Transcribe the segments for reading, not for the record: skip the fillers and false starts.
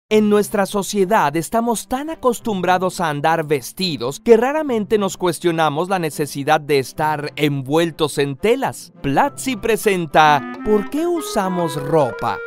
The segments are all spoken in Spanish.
En nuestra sociedad estamos tan acostumbrados a andar vestidos que raramente nos cuestionamos la necesidad de estar envueltos en telas. Platzi presenta ¿Por qué usamos ropa?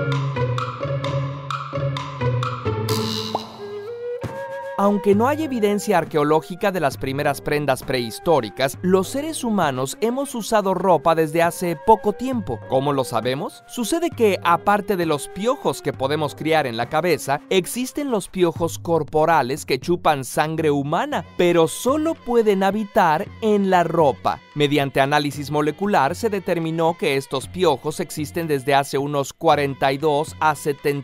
Aunque no hay evidencia arqueológica de las primeras prendas prehistóricas, los seres humanos hemos usado ropa desde hace poco tiempo. ¿Cómo lo sabemos? Sucede que, aparte de los piojos que podemos criar en la cabeza, existen los piojos corporales que chupan sangre humana, pero solo pueden habitar en la ropa. Mediante análisis molecular se determinó que estos piojos existen desde hace unos 42 a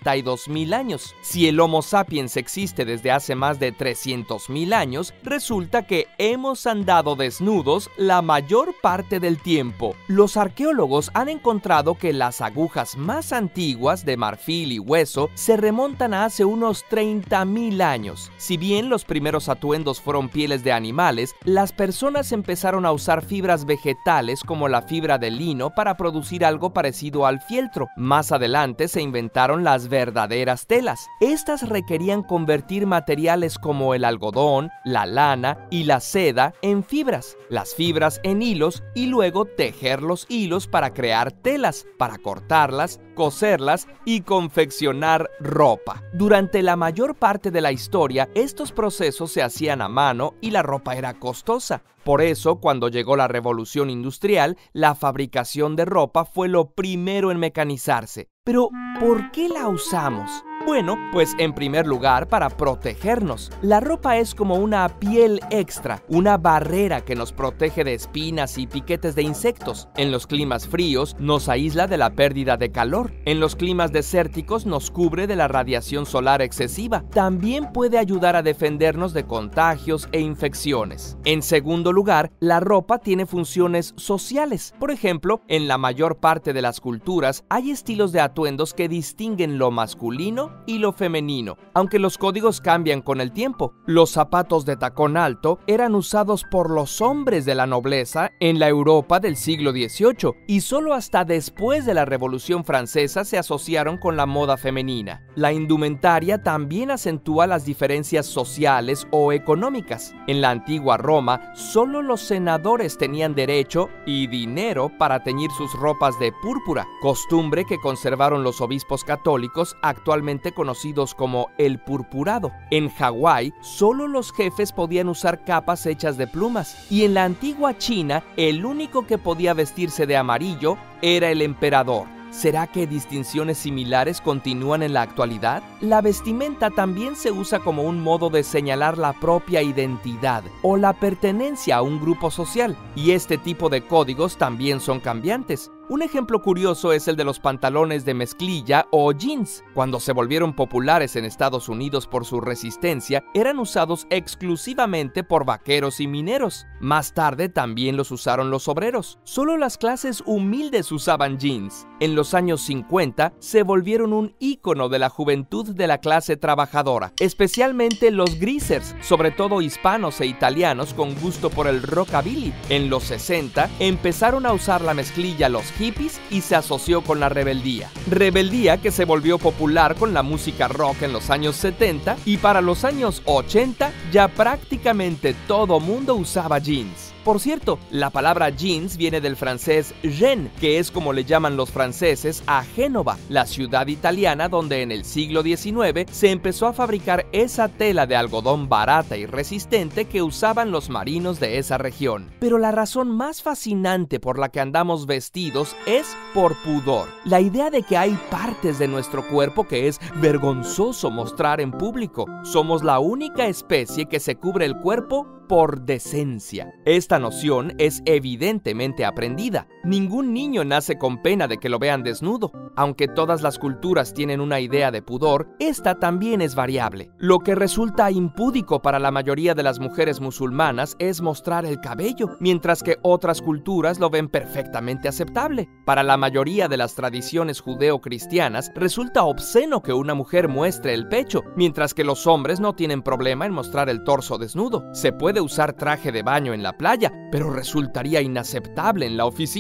72 mil años. Si el Homo sapiens existe desde hace más de 300.000 años, resulta que hemos andado desnudos la mayor parte del tiempo. Los arqueólogos han encontrado que las agujas más antiguas de marfil y hueso se remontan a hace unos 30.000 años. Si bien los primeros atuendos fueron pieles de animales, las personas empezaron a usar fibras vegetales como la fibra de lino para producir algo parecido al fieltro. Más adelante se inventaron las verdaderas telas. Estas requerían convertir materiales como el algodón, la lana y la seda en fibras, las fibras en hilos y luego tejer los hilos para crear telas, para cortarlas, coserlas y confeccionar ropa. Durante la mayor parte de la historia, estos procesos se hacían a mano y la ropa era costosa. Por eso, cuando llegó la revolución industrial, la fabricación de ropa fue lo primero en mecanizarse. Pero, ¿por qué la usamos? Bueno, pues en primer lugar para protegernos. La ropa es como una piel extra, una barrera que nos protege de espinas y piquetes de insectos. En los climas fríos nos aísla de la pérdida de calor. En los climas desérticos nos cubre de la radiación solar excesiva. También puede ayudar a defendernos de contagios e infecciones. En segundo lugar, la ropa tiene funciones sociales. Por ejemplo, en la mayor parte de las culturas hay estilos de atuendos que distinguen lo masculino y lo femenino, aunque los códigos cambian con el tiempo. Los zapatos de tacón alto eran usados por los hombres de la nobleza en la Europa del siglo XVIII y solo hasta después de la Revolución Francesa se asociaron con la moda femenina. La indumentaria también acentúa las diferencias sociales o económicas. En la antigua Roma, solo los senadores tenían derecho y dinero para teñir sus ropas de púrpura, costumbre que conservaron los obispos católicos, actualmente conocidos como el purpurado. En Hawái, solo los jefes podían usar capas hechas de plumas, y en la antigua China, el único que podía vestirse de amarillo era el emperador. ¿Será que distinciones similares continúan en la actualidad? La vestimenta también se usa como un modo de señalar la propia identidad o la pertenencia a un grupo social, y este tipo de códigos también son cambiantes. Un ejemplo curioso es el de los pantalones de mezclilla o jeans. Cuando se volvieron populares en Estados Unidos por su resistencia, eran usados exclusivamente por vaqueros y mineros. Más tarde también los usaron los obreros. Solo las clases humildes usaban jeans. En los años 50 se volvieron un ícono de la juventud de la clase trabajadora, especialmente los greasers, sobre todo hispanos e italianos con gusto por el rockabilly. En los 60 empezaron a usar la mezclilla los hippies y se asoció con la rebeldía. Rebeldía que se volvió popular con la música rock en los años 70 y para los años 80 ya prácticamente todo mundo usaba jeans. Por cierto, la palabra jeans viene del francés jean, que es como le llaman los franceses a Génova, la ciudad italiana donde en el siglo XIX se empezó a fabricar esa tela de algodón barata y resistente que usaban los marinos de esa región. Pero la razón más fascinante por la que andamos vestidos es por pudor. La idea de que hay partes de nuestro cuerpo que es vergonzoso mostrar en público. Somos la única especie que se cubre el cuerpo por decencia. Esta noción es evidentemente aprendida. Ningún niño nace con pena de que lo vean desnudo. Aunque todas las culturas tienen una idea de pudor, esta también es variable. Lo que resulta impúdico para la mayoría de las mujeres musulmanas es mostrar el cabello, mientras que otras culturas lo ven perfectamente aceptable. Para la mayoría de las tradiciones judeo-cristianas, resulta obsceno que una mujer muestre el pecho, mientras que los hombres no tienen problema en mostrar el torso desnudo. Se puede usar traje de baño en la playa, pero resultaría inaceptable en la oficina.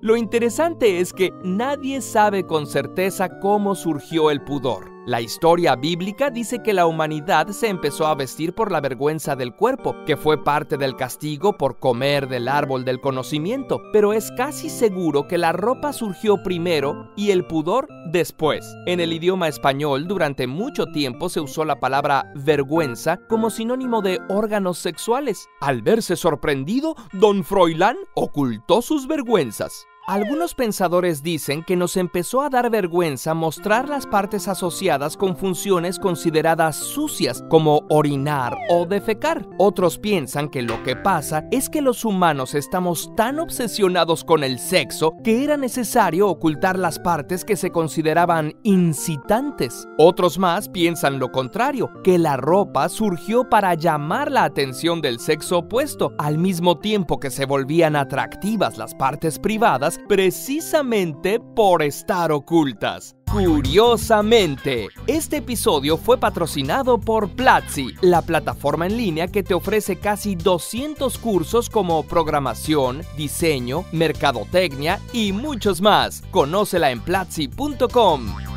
Lo interesante es que nadie sabe con certeza cómo surgió el pudor. La historia bíblica dice que la humanidad se empezó a vestir por la vergüenza del cuerpo, que fue parte del castigo por comer del árbol del conocimiento, pero es casi seguro que la ropa surgió primero y el pudor después. En el idioma español, durante mucho tiempo se usó la palabra vergüenza como sinónimo de órganos sexuales. Al verse sorprendido, don Froilán ocultó sus vergüenzas. Algunos pensadores dicen que nos empezó a dar vergüenza mostrar las partes asociadas con funciones consideradas sucias, como orinar o defecar. Otros piensan que lo que pasa es que los humanos estamos tan obsesionados con el sexo que era necesario ocultar las partes que se consideraban incitantes. Otros más piensan lo contrario, que la ropa surgió para llamar la atención del sexo opuesto, al mismo tiempo que se volvían atractivas las partes privadas precisamente por estar ocultas. Curiosamente, este episodio fue patrocinado por Platzi, la plataforma en línea que te ofrece casi 200 cursos como programación, diseño, mercadotecnia y muchos más. Conócela en platzi.com.